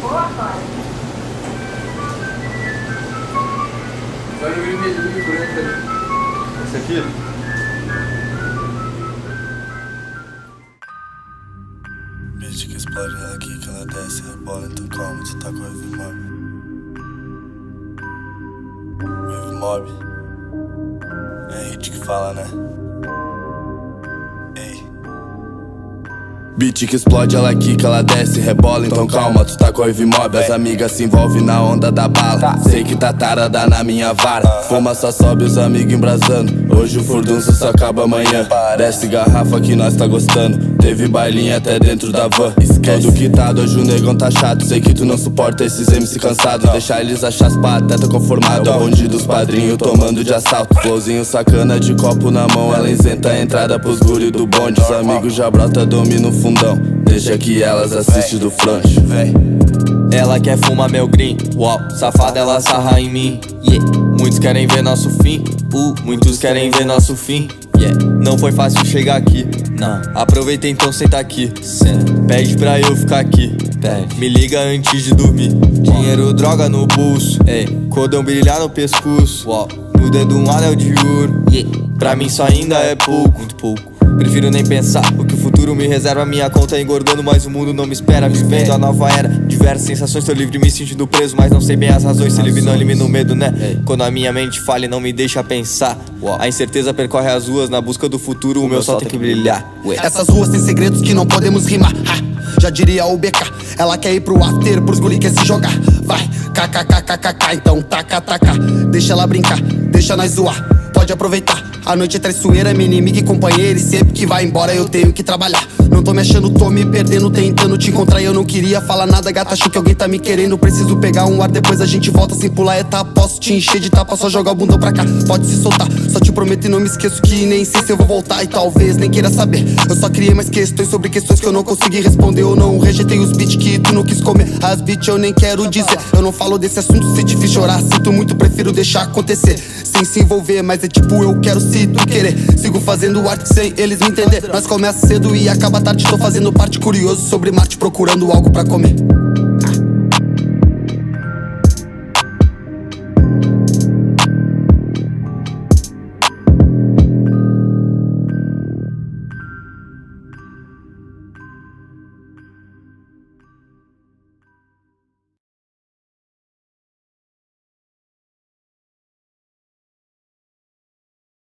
Vai no vermelhinho, branco ali. Esse aqui? Bitch que explode ela aqui, que ela desce, rebola, então calma, tu tá com o Wave Mob. Wave Mob. É hit que fala, né? Ei. Beat que explode, ela quica, ela desce, rebola, então calma, tu tá com a Wave Mob. As amigas se envolvem na onda da bala. Sei que tá tarada na minha vara. Fuma só sobe, os amigos embrasando. Hoje o furdunço só acaba amanhã. Desce garrafa que nós tá gostando. Teve bailinha até dentro da van. Todo quitado, hoje o negão tá chato. Sei que tu não suporta esses MC cansados. Deixar eles achar as patetas conformado. O bonde dos padrinhos tomando de assalto. Flowzinho sacana de copo na mão. Ela isenta a entrada pros guri do bonde. Os amigos já brota, domina o fundão. Deixa que elas assistem do front, véi. Ela quer fumar meu green, uau, safada ela sarra em mim, yeah. Muitos querem ver nosso fim, muitos querem ver nosso fim, yeah. Não foi fácil chegar aqui, não. Aproveita então, senta aqui, pede pra eu ficar aqui, me liga antes de dormir. Dinheiro, droga no bolso, cordão brilhar no pescoço, uau. No dedo um anel de ouro, yeah. Pra mim isso ainda é pouco, muito pouco. Prefiro nem pensar o que o futuro me reserva. Minha conta engordando, mas o mundo não me espera. Vivendo a nova era, diversas sensações. Tô livre, me sentindo preso, mas não sei bem as razões. Se livre não elimina o medo, né? Quando a minha mente falha e não me deixa pensar, a incerteza percorre as ruas na busca do futuro. O meu sol tem que brilhar. Essas ruas têm segredos que não podemos rimar. Já diria o BK. Ela quer ir pro after, pros guri quer se jogar. Vai, kkkkkk, então taca, taca. Deixa ela brincar, deixa nós zoar. Pode aproveitar, a noite é traiçoeira, minha inimiga e companheira. E sempre que vai embora eu tenho que trabalhar. Não tô me achando, tô me perdendo, tentando te encontrar. E eu não queria falar nada, gata, acho que alguém tá me querendo. Preciso pegar um ar, depois a gente volta sem pular etapa. Posso te encher de tapa, só jogar o bundão pra cá. Pode se soltar, só te prometo e não me esqueço que nem sei se eu vou voltar. E talvez nem queira saber, eu só criei mais questões sobre questões que eu não consegui responder. Eu não rejeitei os beats que tu não quis comer. As beats eu nem quero dizer, eu não falo desse assunto. Se te fiz chorar, sinto muito, prefiro deixar acontecer sem se envolver, mas é tipo eu quero se tu querer. Sigo fazendo arte sem eles me entender. Nós começa cedo e acaba tarde, tô fazendo parte. Curioso sobre Marte, procurando algo pra comer.